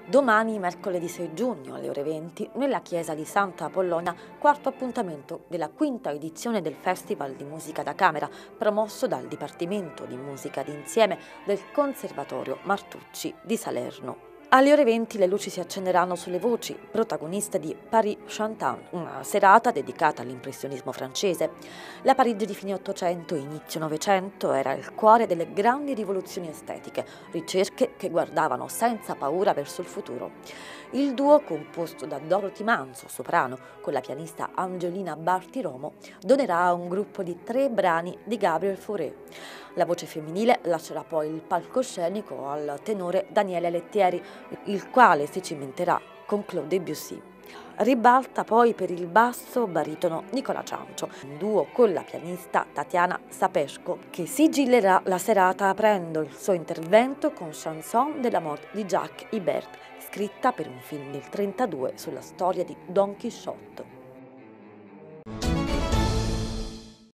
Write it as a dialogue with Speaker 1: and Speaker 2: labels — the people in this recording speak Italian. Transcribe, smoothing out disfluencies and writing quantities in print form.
Speaker 1: Domani, mercoledì 6 giugno, alle ore 20, nella chiesa di Santa Apollonia, quarto appuntamento della quinta edizione del Festival di Musica da Camera, promosso dal Dipartimento di Musica d'Insieme del Conservatorio Martucci di Salerno. Alle ore 20 le luci si accenderanno sulle voci protagoniste di Paris Chantant, una serata dedicata all'impressionismo francese. La Parigi di fine Ottocento e inizio Novecento era il cuore delle grandi rivoluzioni estetiche, ricerche che guardavano senza paura verso il futuro. Il duo, composto da Dorothy Manso, soprano, con la pianista Angelina Bartiromo, donerà un gruppo di 3 brani di Gabriel Fauré. La voce femminile lascerà poi il palcoscenico al tenore Daniele Lettieri, il quale si cimenterà con Claude Debussy. Ribalta poi per il basso baritono Nicola Ciancio, in duo con la pianista Tatiana Sapesco, che sigillerà la serata aprendo il suo intervento con Chanson de la mort di Jacques Ibert, scritta per un film del 1932 sulla storia di Don Chisciotte.